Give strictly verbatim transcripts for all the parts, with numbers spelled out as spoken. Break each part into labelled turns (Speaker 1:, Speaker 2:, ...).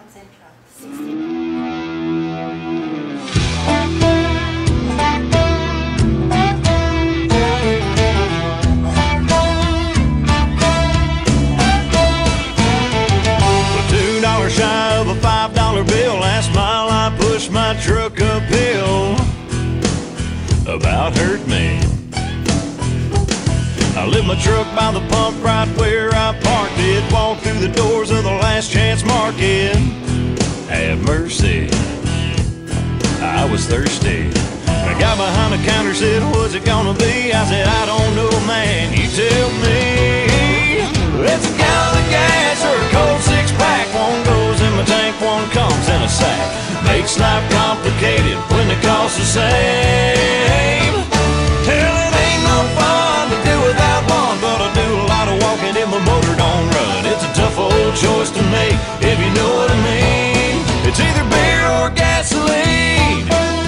Speaker 1: Central. sixteen.
Speaker 2: Shy of a five dollar bill. Last mile I pushed my truck uphill. About hurt me. I left my truck by the pump right where I parked it. Walked through the doors of the Last Chance Market. Have mercy, I was thirsty. I got behind the counter, said, what's it gonna be? I said, I don't know, man, you tell me. It's a gallon of gas or a cold six pack. One goes in my tank, one comes in a sack. Makes life complicated when the cost the same. Hell, it ain't no fun to do without one, but I do a lot of walking if my motor don't run. It's a tough old choice to make, if you know what I mean. It's either beer or gasoline.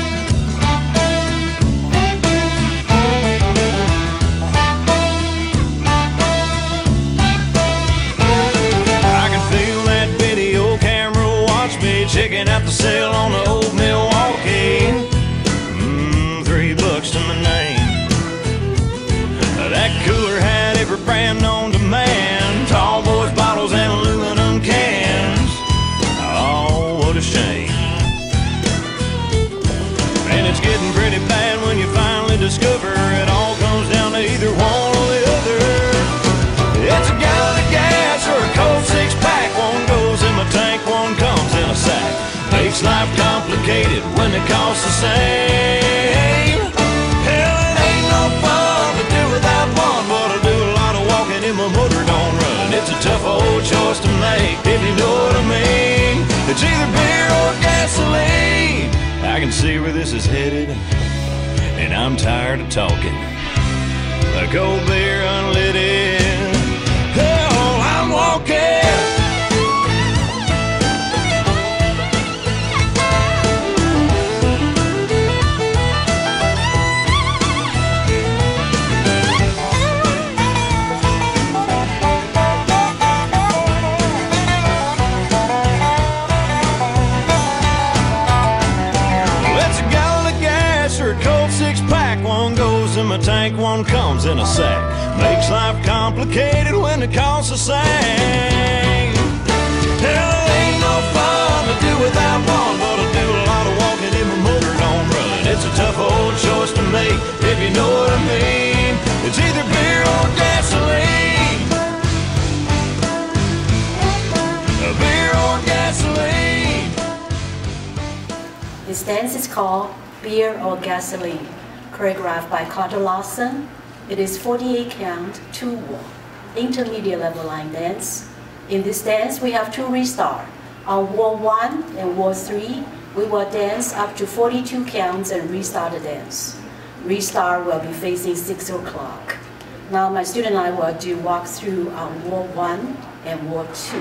Speaker 2: Checking out the sale on the old Milwaukee. Mmm, three bucks to my name. That cooler had every brand known to man. Tall boys bottles and aluminum cans. Oh, what a shame. Man, it's getting pretty bad when you finally discover it all comes down to either one or the other. It's a gallon of gas or a cold six pack. One goes in my tank, one comes in a sack. Makes life complicated when the cost the same. Hell, it ain't no fun to do without one, but I do a lot of walking if my motor don't run. It's a tough old choice to make, if you know what I mean. It's either beer or gasoline. I can see where this is headed, and I'm tired of talking. A cold beer unleaded. Hell, I'm walking. In my tank, one comes in a sack. Makes life complicated when the cost the same. Hell, it ain't no fun to do without one, but I do a lot of walking if my motor don't run. It's a tough old choice to make, if you know what I mean. It's either beer or gasoline. A beer or gasoline.
Speaker 1: This dance is called Beer or Gasoline. Choreographed by Cato Larsen. It is forty-eight count, two walk, intermediate level line dance. In this dance, we have two restart. On wall one and wall three, we will dance up to forty-two counts and restart the dance. Restart will be facing six o'clock. Now my student and I will do walk through on wall one and wall two.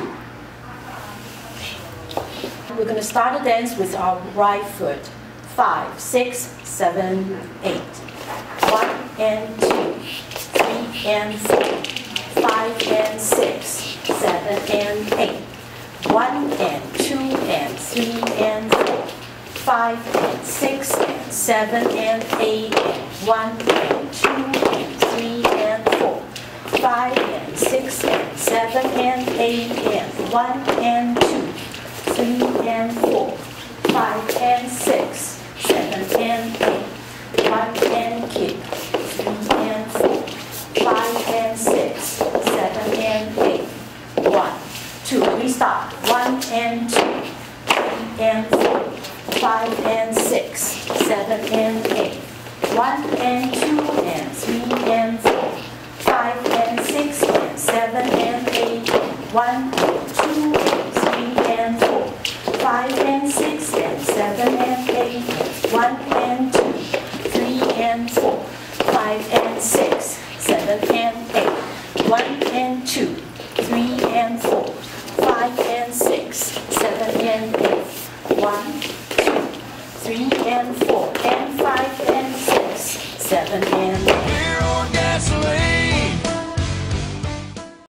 Speaker 1: We're going to start the dance with our right foot. Five, six, seven, eight. One and two, three and four, five and six, seven and eight. One and two and three and four, five and six and seven and eight. One and two and three and four, five and six and seven and eight. One and two, three and four, five and six. Seven and eight, one and kick, three and four, five and six, seven and eight, one, two, restart, one and two, three and four, five and six, seven and eight, one and two and three and four, five and six and seven and eight, one, two, three and four, five and six and seven and eight. One and two, three and four, five and six, seven and eight. One and two, three and four, five and six, seven and eight. One, two, three and four, and five and six, seven and eight.